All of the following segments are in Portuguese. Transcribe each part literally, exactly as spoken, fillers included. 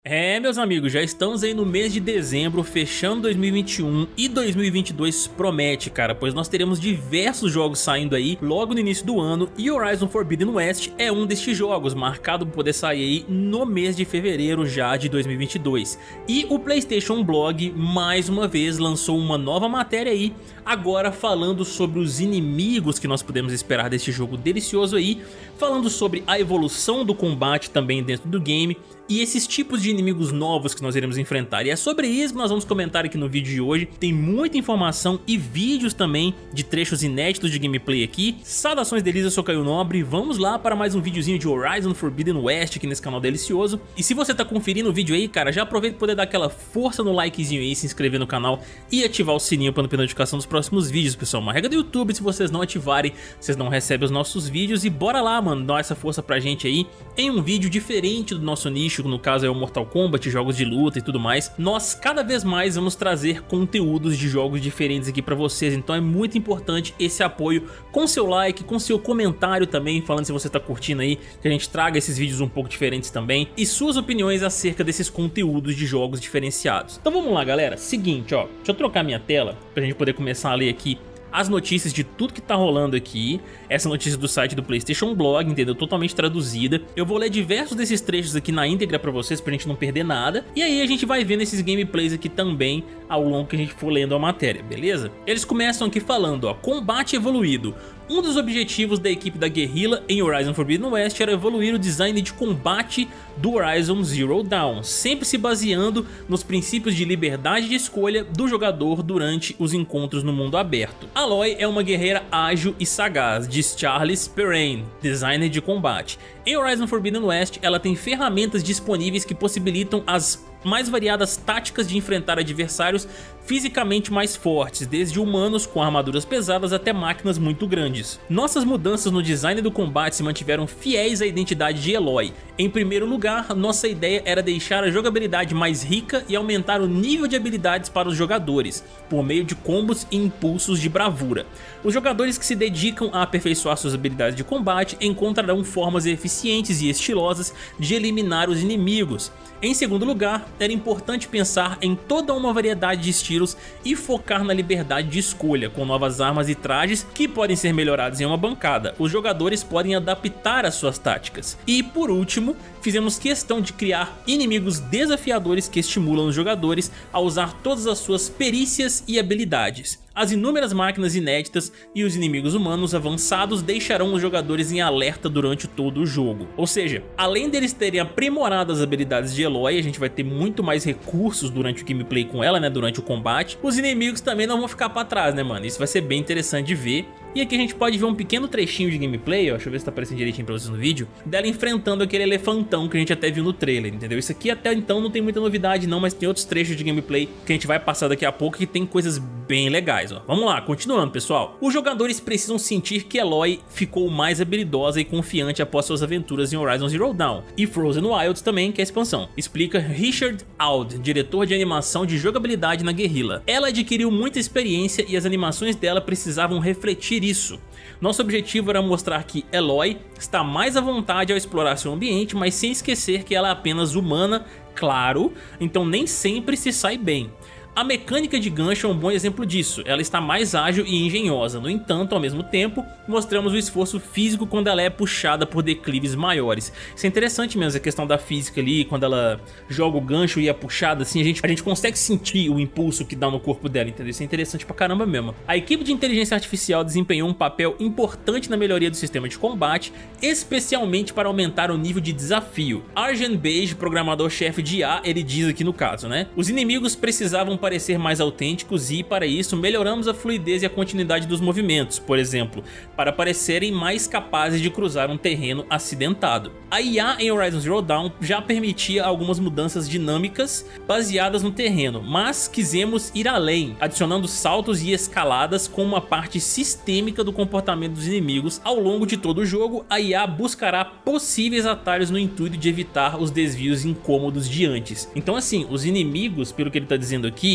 É, meus amigos, já estamos aí no mês de dezembro, fechando dois mil e vinte e um e dois mil e vinte e dois promete, cara, pois nós teremos diversos jogos saindo aí logo no início do ano e Horizon Forbidden West é um destes jogos, marcado por poder sair aí no mês de fevereiro já de dois mil e vinte e dois. E o PlayStation Blog, mais uma vez, lançou uma nova matéria aí, agora falando sobre os inimigos que nós podemos esperar deste jogo delicioso aí, falando sobre a evolução do combate também dentro do game e esses tipos de inimigos novos que nós iremos enfrentar. E é sobre isso que nós vamos comentar aqui no vídeo de hoje. Tem muita informação e vídeos também de trechos inéditos de gameplay aqui. Saudações deles, eu sou Caio Nobre. Vamos lá para mais um videozinho de Horizon Forbidden West aqui nesse canal delicioso. E se você tá conferindo o vídeo aí, cara, já aproveita para poder dar aquela força no likezinho aí, se inscrever no canal e ativar o sininho para não perder notificação dos próximos vídeos, pessoal. Uma regra do YouTube, se vocês não ativarem, vocês não recebem os nossos vídeos. E bora lá, mano, dar essa força pra gente aí em um vídeo diferente do nosso nicho, no caso é o Mortal Kombat, jogos de luta e tudo mais. Nós cada vez mais vamos trazer conteúdos de jogos diferentes aqui pra vocês, então é muito importante esse apoio com seu like, com seu comentário também, falando se você tá curtindo aí, que a gente traga esses vídeos um pouco diferentes também, e suas opiniões acerca desses conteúdos de jogos diferenciados. Então vamos lá, galera, seguinte, ó, deixa eu trocar minha tela pra gente poder começar a ler aqui as notícias de tudo que tá rolando aqui. Essa notícia do site do PlayStation Blog, entendeu? Totalmente traduzida. Eu vou ler diversos desses trechos aqui na íntegra pra vocês, pra gente não perder nada. E aí a gente vai vendo esses gameplays aqui também ao longo que a gente for lendo a matéria, beleza? Eles começam aqui falando, ó, combate evoluído. Um dos objetivos da equipe da Guerrilla em Horizon Forbidden West era evoluir o design de combate do Horizon Zero Dawn, sempre se baseando nos princípios de liberdade de escolha do jogador durante os encontros no mundo aberto. Aloy é uma guerreira ágil e sagaz, diz Charles Perrine, designer de combate. Em Horizon Forbidden West, ela tem ferramentas disponíveis que possibilitam as mais variadas táticas de enfrentar adversários fisicamente mais fortes, desde humanos com armaduras pesadas até máquinas muito grandes. Nossas mudanças no design do combate se mantiveram fiéis à identidade de Aloy. Em primeiro lugar, nossa ideia era deixar a jogabilidade mais rica e aumentar o nível de habilidades para os jogadores, por meio de combos e impulsos de bravura. Os jogadores que se dedicam a aperfeiçoar suas habilidades de combate encontrarão formas eficientes e estilosas de eliminar os inimigos. Em segundo lugar, era importante pensar em toda uma variedade de estilos e focar na liberdade de escolha, com novas armas e trajes que podem ser melhorados em uma bancada. Os jogadores podem adaptar as suas táticas. E por último, fizemos questão de criar inimigos desafiadores que estimulam os jogadores a usar todas as suas perícias e habilidades. As inúmeras máquinas inéditas e os inimigos humanos avançados deixarão os jogadores em alerta durante todo o jogo. Ou seja, além deles terem aprimorado as habilidades de Aloy, a gente vai ter muito mais recursos durante o gameplay com ela, né, durante o combate. Os inimigos também não vão ficar pra trás, né, mano? Isso vai ser bem interessante de ver. E aqui a gente pode ver um pequeno trechinho de gameplay, ó, deixa eu ver se tá aparecendo direitinho pra vocês no vídeo, dela enfrentando aquele elefantão que a gente até viu no trailer, entendeu? Isso aqui até então não tem muita novidade não, mas tem outros trechos de gameplay que a gente vai passar daqui a pouco que tem coisas bem legais, ó. Vamos lá, continuando, pessoal. Os jogadores precisam sentir que Aloy ficou mais habilidosa e confiante após suas aventuras em Horizon Zero Dawn e Frozen Wilds também, que é a expansão, explica Richard Auld, diretor de animação de jogabilidade na Guerrilla. Ela adquiriu muita experiência e as animações dela precisavam refletir isso. Nosso objetivo era mostrar que Aloy está mais à vontade ao explorar seu ambiente, mas sem esquecer que ela é apenas humana, claro, então nem sempre se sai bem. A mecânica de gancho é um bom exemplo disso, ela está mais ágil e engenhosa, no entanto, ao mesmo tempo, mostramos o esforço físico quando ela é puxada por declives maiores. Isso é interessante mesmo, a questão da física ali, quando ela joga o gancho e é puxada assim, a gente, a gente consegue sentir o impulso que dá no corpo dela, entendeu? Isso é interessante pra caramba mesmo. A equipe de inteligência artificial desempenhou um papel importante na melhoria do sistema de combate, especialmente para aumentar o nível de desafio. Arjen Beige, programador-chefe de I A, ele diz aqui no caso, né? Os inimigos precisavam parecer mais autênticos e, para isso, melhoramos a fluidez e a continuidade dos movimentos, por exemplo, para parecerem mais capazes de cruzar um terreno acidentado. A I A em Horizon Zero Dawn já permitia algumas mudanças dinâmicas baseadas no terreno, mas quisemos ir além, adicionando saltos e escaladas como uma parte sistêmica do comportamento dos inimigos. Ao longo de todo o jogo, a I A buscará possíveis atalhos no intuito de evitar os desvios incômodos de antes. Então assim, os inimigos, pelo que ele está dizendo aqui,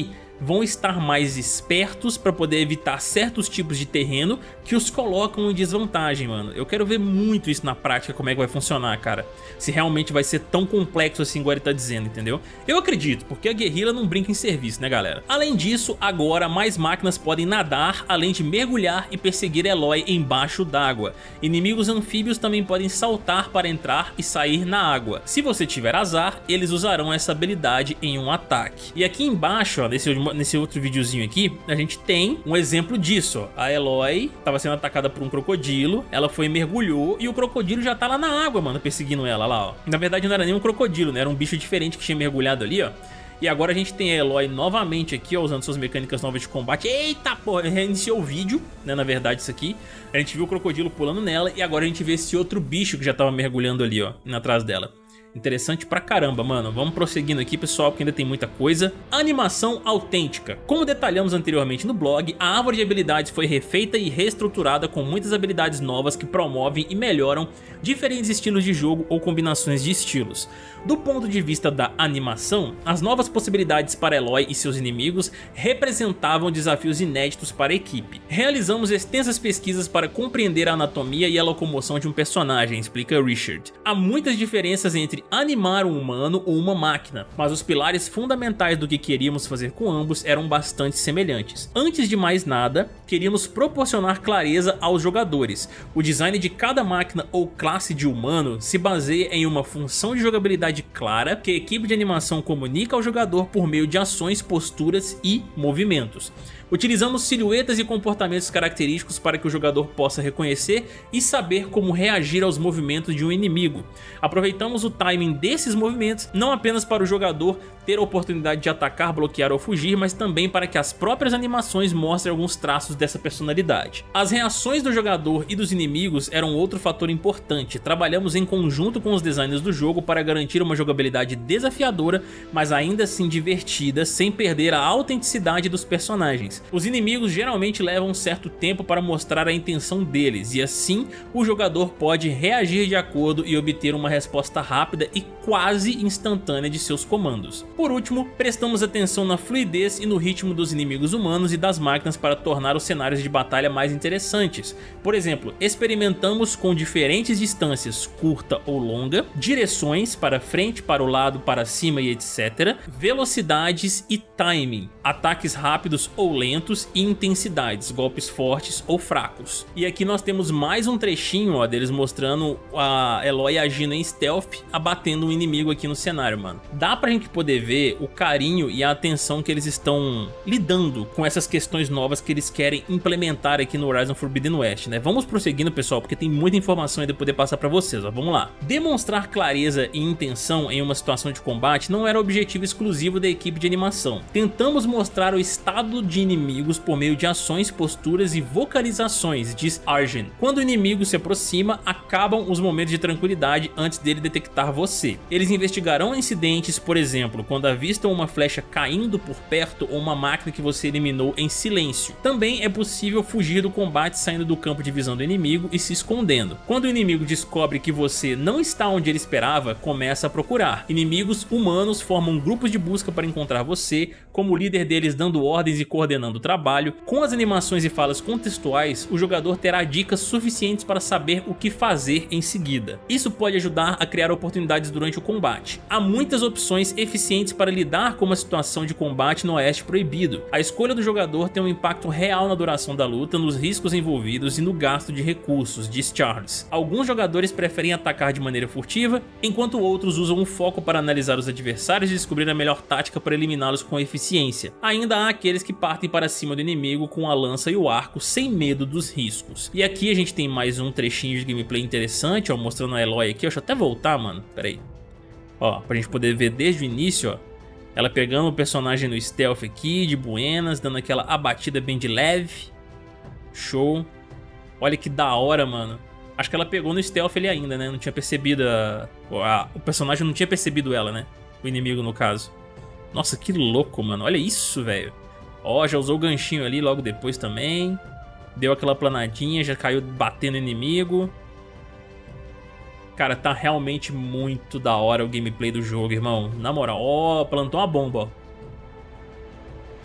vão estar mais espertos para poder evitar certos tipos de terreno que os colocam em desvantagem, mano. Eu quero ver muito isso na prática, como é que vai funcionar, cara. Se realmente vai ser tão complexo assim igual ele tá dizendo, entendeu? Eu acredito, porque a guerrilha não brinca em serviço, né, galera? Além disso, agora mais máquinas podem nadar, além de mergulhar e perseguir Eloy embaixo d'água. Inimigos anfíbios também podem saltar para entrar e sair na água. Se você tiver azar, eles usarão essa habilidade em um ataque. E aqui embaixo, ó, nesse, nesse outro videozinho aqui, a gente tem um exemplo disso, ó. A Eloy estava sendo atacada por um crocodilo, ela foi e mergulhou e o crocodilo já tá lá na água, mano, perseguindo ela lá, ó. Na verdade não era nem um crocodilo, né? Era um bicho diferente que tinha mergulhado ali, ó. E agora a gente tem a Eloy novamente aqui, ó, usando suas mecânicas novas de combate. Eita, porra, reiniciou o vídeo, né, na verdade isso aqui. A gente viu o crocodilo pulando nela e agora a gente vê esse outro bicho que já tava mergulhando ali, ó, atrás dela. Interessante pra caramba, mano. Vamos prosseguindo aqui, pessoal, porque ainda tem muita coisa. Animação autêntica. Como detalhamos anteriormente no blog, a árvore de habilidades foi refeita e reestruturada com muitas habilidades novas que promovem e melhoram diferentes estilos de jogo ou combinações de estilos. Do ponto de vista da animação, as novas possibilidades para Eloy e seus inimigos representavam desafios inéditos para a equipe. Realizamos extensas pesquisas para compreender a anatomia e a locomoção de um personagem, explica Richard. Há muitas diferenças entre animar um humano ou uma máquina, mas os pilares fundamentais do que queríamos fazer com ambos eram bastante semelhantes. Antes de mais nada, queríamos proporcionar clareza aos jogadores. O design de cada máquina ou classe de humano se baseia em uma função de jogabilidade clara que a equipe de animação comunica ao jogador por meio de ações, posturas e movimentos. Utilizamos silhuetas e comportamentos característicos para que o jogador possa reconhecer e saber como reagir aos movimentos de um inimigo. Aproveitamos o timing desses movimentos não apenas para o jogador ter a oportunidade de atacar, bloquear ou fugir, mas também para que as próprias animações mostrem alguns traços dessa personalidade. As reações do jogador e dos inimigos eram outro fator importante. Trabalhamos em conjunto com os designers do jogo para garantir uma jogabilidade desafiadora, mas ainda assim divertida, sem perder a autenticidade dos personagens. Os inimigos geralmente levam um certo tempo para mostrar a intenção deles, e assim o jogador pode reagir de acordo e obter uma resposta rápida e quase instantânea de seus comandos. Por último, prestamos atenção na fluidez e no ritmo dos inimigos humanos e das máquinas para tornar os cenários de batalha mais interessantes. Por exemplo, experimentamos com diferentes distâncias, curta ou longa, direções para frente, para o lado, para cima e etcétera, velocidades e timing, ataques rápidos ou lentos e intensidades, golpes fortes ou fracos. E aqui nós temos mais um trechinho, ó, deles mostrando a Eloy agindo em stealth, abatendo um inimigo aqui no cenário, mano. Dá pra gente poder ver o carinho e a atenção que eles estão lidando com essas questões novas que eles querem implementar aqui no Horizon Forbidden West, né? Vamos prosseguindo, pessoal, porque tem muita informação ainda pra poder passar pra vocês, ó. Vamos lá. Demonstrar clareza e intenção em uma situação de combate não era o objetivo exclusivo da equipe de animação. Tentamos mostrar o estado de inimigos por meio de ações, posturas e vocalizações, diz Arjen. Quando o inimigo se aproxima, acabam os momentos de tranquilidade antes dele detectar você. Eles investigarão incidentes, por exemplo, quando avistam uma flecha caindo por perto ou uma máquina que você eliminou em silêncio. Também é possível fugir do combate saindo do campo de visão do inimigo e se escondendo. Quando o inimigo descobre que você não está onde ele esperava, começa a procurar. Inimigos humanos formam grupos de busca para encontrar você, como o líder deles dando ordens e coordenando o trabalho. Com as animações e falas contextuais, o jogador terá dicas suficientes para saber o que fazer em seguida. Isso pode ajudar a criar oportunidades durante o combate. Há muitas opções eficientes para lidar com uma situação de combate no Oeste Proibido. A escolha do jogador tem um impacto real na duração da luta, nos riscos envolvidos e no gasto de recursos, diz Charles. Alguns jogadores preferem atacar de maneira furtiva, enquanto outros usam um foco para analisar os adversários e descobrir a melhor tática para eliminá-los com eficiência. Ainda há aqueles que partem para cima do inimigo com a lança e o arco sem medo dos riscos. E aqui a gente tem mais um trechinho de gameplay interessante, ó, mostrando a Eloy aqui. Deixa eu até voltar, mano, pera aí. Ó, pra gente poder ver desde o início, ó, ela pegando o personagem no stealth aqui, de buenas, dando aquela abatida bem de leve. Show. Olha que da hora, mano. Acho que ela pegou no stealth ali ainda, né? Não tinha percebido a... a... O personagem não tinha percebido ela, né? O inimigo, no caso. Nossa, que louco, mano. Olha isso, velho. Ó, já usou o ganchinho ali logo depois também. Deu aquela planadinha, já caiu batendo inimigo. Cara, tá realmente muito da hora o gameplay do jogo, irmão. Na moral, ó, plantou uma bomba, ó.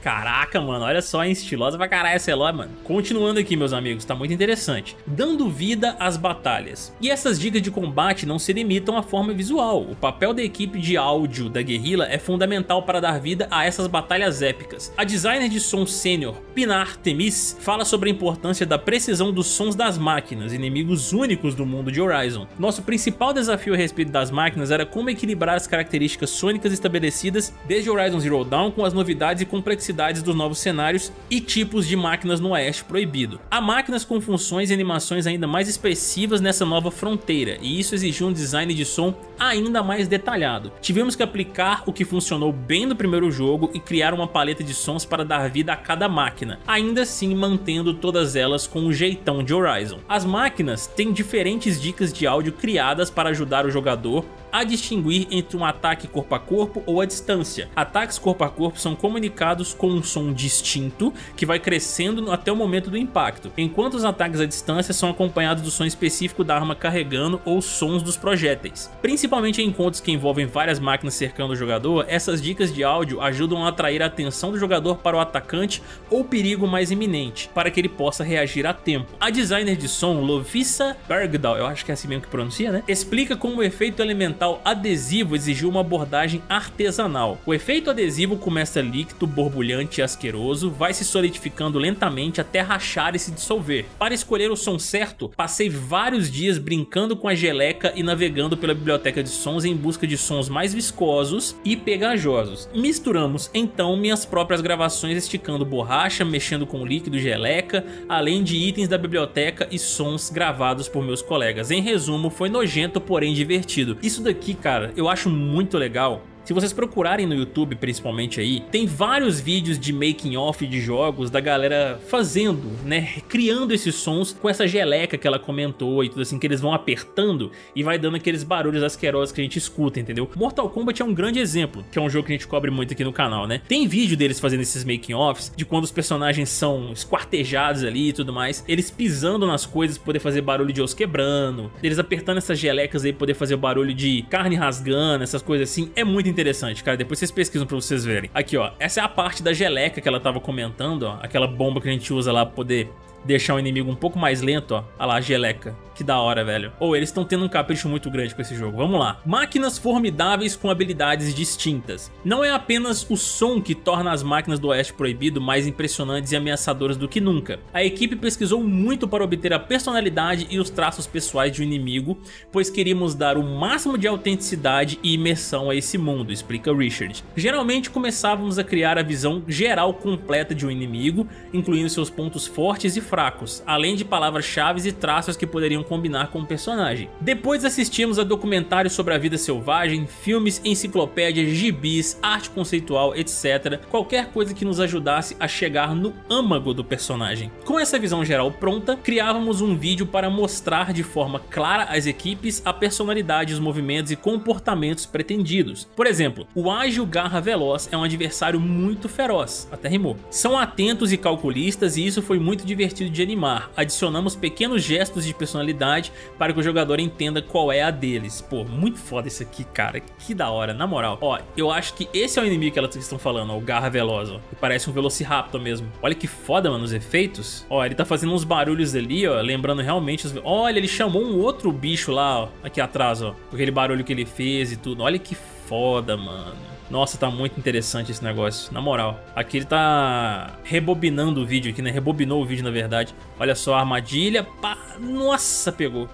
Caraca, mano, olha só, hein? Estilosa pra caralho essa Eloy, mano. Continuando aqui, meus amigos, tá muito interessante. Dando vida às batalhas. E essas dicas de combate não se limitam à forma visual. O papel da equipe de áudio da Guerrilla é fundamental para dar vida a essas batalhas épicas. A designer de som sênior, Pinar Temis, fala sobre a importância da precisão dos sons das máquinas, inimigos únicos do mundo de Horizon. Nosso principal desafio a respeito das máquinas era como equilibrar as características sônicas estabelecidas desde Horizon Zero Dawn com as novidades e complexidades dos novos cenários e tipos de máquinas no Oeste Proibido. Há máquinas com funções e animações ainda mais expressivas nessa nova fronteira, e isso exigiu um design de som ainda mais detalhado. Tivemos que aplicar o que funcionou bem no primeiro jogo e criar uma paleta de sons para dar vida a cada máquina, ainda assim mantendo todas elas com o jeitão de Horizon. As máquinas têm diferentes dicas de áudio criadas para ajudar o jogador a distinguir entre um ataque corpo a corpo ou a distância. Ataques corpo a corpo são comunicados com um som distinto que vai crescendo até o momento do impacto, enquanto os ataques à distância são acompanhados do som específico da arma carregando ou sons dos projéteis. Principalmente em encontros que envolvem várias máquinas cercando o jogador, essas dicas de áudio ajudam a atrair a atenção do jogador para o atacante ou perigo mais iminente, para que ele possa reagir a tempo. A designer de som, Lovisa Bergdahl, eu acho que é assim mesmo que pronuncia, né? Explica como o efeito elemental adesivo exigiu uma abordagem artesanal. O efeito adesivo começa líquido, borbulhante e asqueroso, vai se solidificando lentamente até rachar e se dissolver. Para escolher o som certo, passei vários dias brincando com a geleca e navegando pela biblioteca de sons em busca de sons mais viscosos e pegajosos. Misturamos então minhas próprias gravações esticando borracha, mexendo com líquido geleca, além de itens da biblioteca e sons gravados por meus colegas. Em resumo, foi nojento, porém divertido. Isso daqui aqui, cara, eu acho muito legal. Se vocês procurarem no YouTube, principalmente aí, tem vários vídeos de making off de jogos da galera fazendo, né, criando esses sons com essa geleca que ela comentou e tudo assim, que eles vão apertando e vai dando aqueles barulhos asquerosos que a gente escuta, entendeu? Mortal Kombat é um grande exemplo, que é um jogo que a gente cobre muito aqui no canal, né? Tem vídeo deles fazendo esses making offs, de quando os personagens são esquartejados ali e tudo mais, eles pisando nas coisas poder fazer barulho de osso quebrando, eles apertando essas gelecas aí poder fazer barulho de carne rasgando, essas coisas assim. É muito interessante, cara, depois vocês pesquisam pra vocês verem. Aqui, ó, essa é a parte da geleca que ela tava comentando, ó, aquela bomba que a gente usa lá pra poder deixar o inimigo um pouco mais lento, ó. Olha lá, a geleca. Que da hora, velho. Ou oh, eles estão tendo um capricho muito grande com esse jogo. Vamos lá. Máquinas formidáveis com habilidades distintas. Não é apenas o som que torna as máquinas do Oeste Proibido mais impressionantes e ameaçadoras do que nunca. A equipe pesquisou muito para obter a personalidade e os traços pessoais de um inimigo, pois queríamos dar o máximo de autenticidade e imersão a esse mundo, explica Richard. Geralmente começávamos a criar a visão geral completa de um inimigo, incluindo seus pontos fortes e fracos, além de palavras-chave e traços que poderiam combinar com o personagem. Depois assistimos a documentários sobre a vida selvagem, filmes, enciclopédias, gibis, arte conceitual, etcétera. Qualquer coisa que nos ajudasse a chegar no âmago do personagem. Com essa visão geral pronta, criávamos um vídeo para mostrar de forma clara às equipes a personalidade, os movimentos e comportamentos pretendidos. Por exemplo, o ágil Garra Veloz é um adversário muito feroz, até rimou. São atentos e calculistas e isso foi muito divertido de animar. Adicionamos pequenos gestos de personalidade para que o jogador entenda qual é a deles. Pô, muito foda isso aqui, cara. Que da hora, na moral. Ó, eu acho que esse é o inimigo que elas estão falando, ó, o Garra Veloz, ó. Que parece um Velociraptor mesmo. Olha que foda, mano, os efeitos. Ó, ele tá fazendo uns barulhos ali, ó, lembrando realmente os... Olha, ele chamou um outro bicho lá, ó, aqui atrás, ó. Com aquele barulho que ele fez e tudo. Olha que foda, mano. Nossa, tá muito interessante esse negócio, na moral. Aqui ele tá rebobinando o vídeo aqui, né? Rebobinou o vídeo, na verdade. Olha só a armadilha. Pá. Nossa, pegou.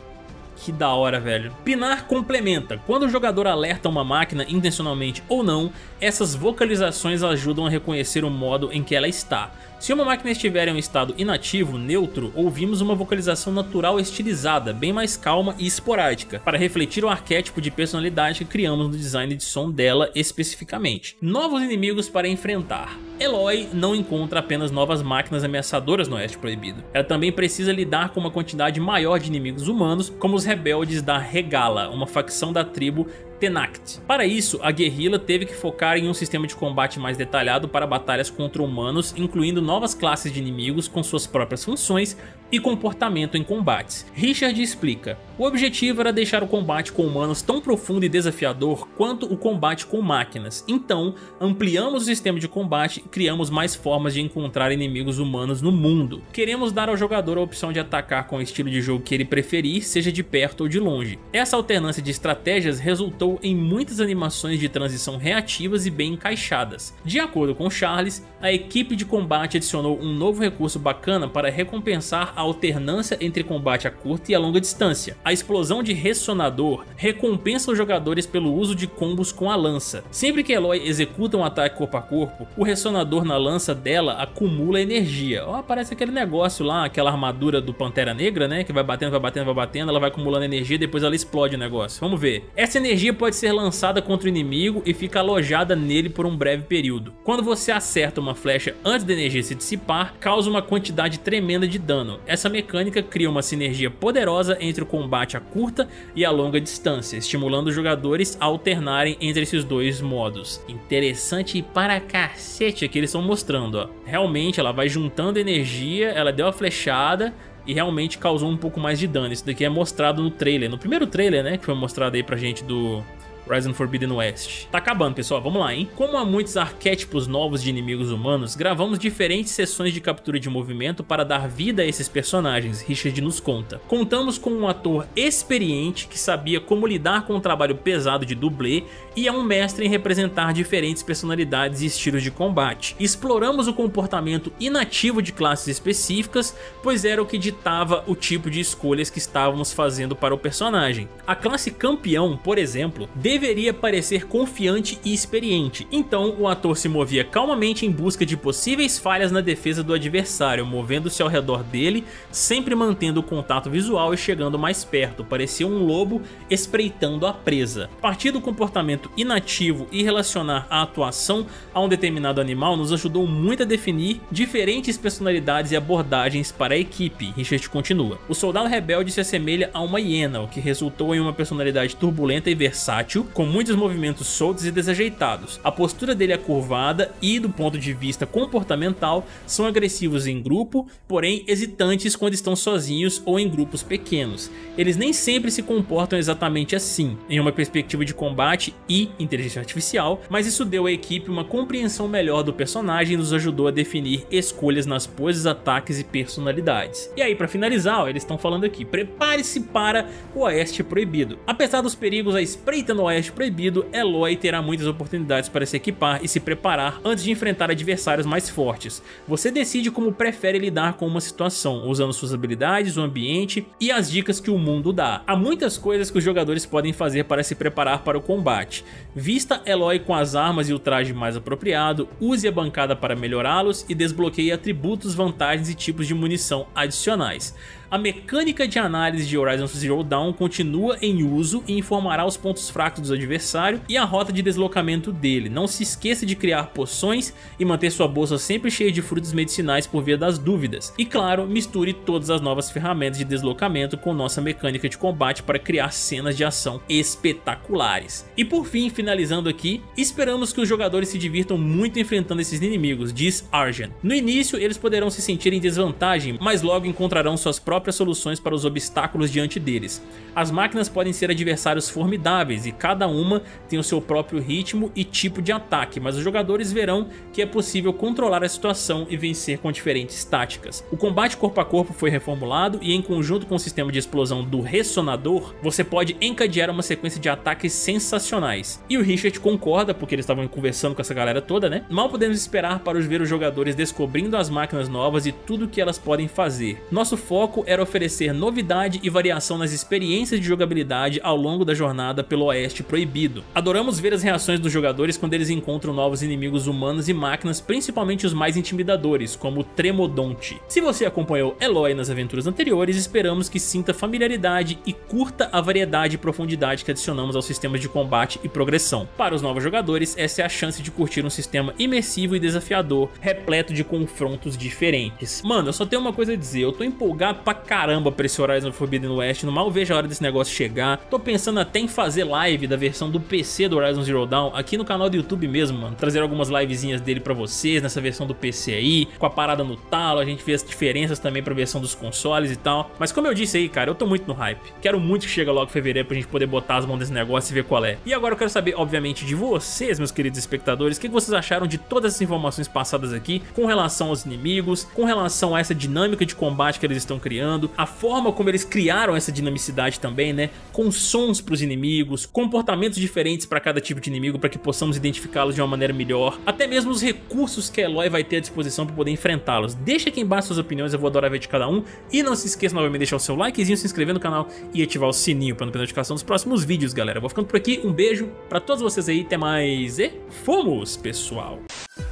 Que da hora, velho. Pinar complementa. Quando o jogador alerta uma máquina, intencionalmente ou não, essas vocalizações ajudam a reconhecer o modo em que ela está. Se uma máquina estiver em um estado inativo, neutro, ouvimos uma vocalização natural estilizada, bem mais calma e esporádica, para refletir o arquétipo de personalidade que criamos no design de som dela especificamente. Novos inimigos para enfrentar. Eloy não encontra apenas novas máquinas ameaçadoras no Oeste Proibido. Ela também precisa lidar com uma quantidade maior de inimigos humanos, como os rebeldes da Regala, uma facção da tribo Tenact. Para isso, a guerrilla teve que focar em um sistema de combate mais detalhado para batalhas contra humanos, incluindo novas classes de inimigos com suas próprias funções e comportamento em combates. Richard explica: o objetivo era deixar o combate com humanos tão profundo e desafiador quanto o combate com máquinas, então ampliamos o sistema de combate e criamos mais formas de encontrar inimigos humanos no mundo. Queremos dar ao jogador a opção de atacar com o estilo de jogo que ele preferir, seja de perto ou de longe. Essa alternância de estratégias resultou em muitas animações de transição reativas e bem encaixadas. De acordo com Charles, a equipe de combate adicionou um novo recurso bacana para recompensar a alternância entre combate a curta e a longa distância. A explosão de ressonador recompensa os jogadores pelo uso de combos com a lança. Sempre que Aloy executa um ataque corpo a corpo, o ressonador na lança dela acumula energia. Ó, parece aquele negócio lá, aquela armadura do Pantera Negra, né? Que vai batendo, vai batendo, vai batendo, ela vai acumulando energia e depois ela explode o negócio. Vamos ver. Essa energia pode ser lançada contra o inimigo e fica alojada nele por um breve período. Quando você acerta uma flecha antes da energia se dissipar, causa uma quantidade tremenda de dano. Essa mecânica cria uma sinergia poderosa entre o combate a curta e a longa distância, estimulando os jogadores a alternarem entre esses dois modos. Interessante para cacete que eles estão mostrando, ó. Realmente ela vai juntando energia, ela deu a flechada e realmente causou um pouco mais de dano. Isso daqui é mostrado no trailer, no primeiro trailer, né, que foi mostrado aí pra gente do Horizon Forbidden West. Tá acabando, pessoal, vamos lá, hein? Como há muitos arquétipos novos de inimigos humanos, gravamos diferentes sessões de captura de movimento para dar vida a esses personagens, Richard nos conta. Contamos com um ator experiente que sabia como lidar com um trabalho pesado de dublê e é um mestre em representar diferentes personalidades e estilos de combate. Exploramos o comportamento inativo de classes específicas, pois era o que ditava o tipo de escolhas que estávamos fazendo para o personagem. A classe campeão, por exemplo, deveria parecer confiante e experiente, então o ator se movia calmamente em busca de possíveis falhas na defesa do adversário, movendo-se ao redor dele, sempre mantendo o contato visual e chegando mais perto, parecia um lobo espreitando a presa. Partir do comportamento inativo e relacionar a atuação a um determinado animal nos ajudou muito a definir diferentes personalidades e abordagens para a equipe. Richard continua: o soldado rebelde se assemelha a uma hiena, o que resultou em uma personalidade turbulenta e versátil, com muitos movimentos soltos e desajeitados. A postura dele é curvada e, do ponto de vista comportamental, são agressivos em grupo, porém hesitantes quando estão sozinhos ou em grupos pequenos. Eles nem sempre se comportam exatamente assim, em uma perspectiva de combate e inteligência artificial, mas isso deu à equipe uma compreensão melhor do personagem e nos ajudou a definir escolhas nas poses, ataques e personalidades. E aí, para finalizar, ó, eles estão falando aqui: prepare-se para o Oeste Proibido. Apesar dos perigos à espreita no Oeste Proibido, Aloy terá muitas oportunidades para se equipar e se preparar antes de enfrentar adversários mais fortes. Você decide como prefere lidar com uma situação, usando suas habilidades, o ambiente e as dicas que o mundo dá. Há muitas coisas que os jogadores podem fazer para se preparar para o combate. Vista Aloy com as armas e o traje mais apropriado, use a bancada para melhorá-los e desbloqueie atributos, vantagens e tipos de munição adicionais. A mecânica de análise de Horizon Zero Dawn continua em uso e informará os pontos fracos do adversário e a rota de deslocamento dele. Não se esqueça de criar poções e manter sua bolsa sempre cheia de frutos medicinais por via das dúvidas. E claro, misture todas as novas ferramentas de deslocamento com nossa mecânica de combate para criar cenas de ação espetaculares. E por fim, finalizando aqui, esperamos que os jogadores se divirtam muito enfrentando esses inimigos, diz Arjan. No início eles poderão se sentir em desvantagem, mas logo encontrarão suas próprias próprias soluções para os obstáculos diante deles. As máquinas podem ser adversários formidáveis e cada uma tem o seu próprio ritmo e tipo de ataque, mas os jogadores verão que é possível controlar a situação e vencer com diferentes táticas. O combate corpo a corpo foi reformulado e, em conjunto com o sistema de explosão do ressonador, você pode encadear uma sequência de ataques sensacionais. E o Richard concorda, porque eles estavam conversando com essa galera toda, né? Mal podemos esperar para ver os jogadores descobrindo as máquinas novas e tudo que elas podem fazer. Nosso foco era oferecer novidade e variação nas experiências de jogabilidade ao longo da jornada pelo Oeste Proibido. Adoramos ver as reações dos jogadores quando eles encontram novos inimigos humanos e máquinas, principalmente os mais intimidadores, como o Tremodonte. Se você acompanhou Aloy nas aventuras anteriores, esperamos que sinta familiaridade e curta a variedade e profundidade que adicionamos aos sistemas de combate e progressão. Para os novos jogadores, essa é a chance de curtir um sistema imersivo e desafiador, repleto de confrontos diferentes. Mano, eu só tenho uma coisa a dizer, eu tô empolgado pra caramba pra esse Horizon Forbidden West, não mal vejo a hora desse negócio chegar. Tô pensando até em fazer live da versão do P C do Horizon Zero Dawn aqui no canal do YouTube mesmo, mano. Trazer algumas livezinhas dele pra vocês nessa versão do P C aí, com a parada no talo, a gente vê as diferenças também pra versão dos consoles e tal. Mas como eu disse aí, cara, eu tô muito no hype. Quero muito que chegue logo em fevereiro pra gente poder botar as mãos nesse negócio e ver qual é. E agora eu quero saber, obviamente, de vocês, meus queridos espectadores, o que vocês acharam de todas essas informações passadas aqui com relação aos inimigos, com relação a essa dinâmica de combate que eles estão criando, a forma como eles criaram essa dinamicidade também, né, com sons pros inimigos, comportamentos diferentes pra cada tipo de inimigo para que possamos identificá-los de uma maneira melhor, até mesmo os recursos que a Aloy vai ter à disposição para poder enfrentá-los. Deixa aqui embaixo suas opiniões, eu vou adorar ver de cada um, e não se esqueça novamente de deixar o seu likezinho, se inscrever no canal e ativar o sininho para não perder a notificação dos próximos vídeos, galera. Eu vou ficando por aqui, um beijo pra todos vocês aí, até mais e fomos, pessoal!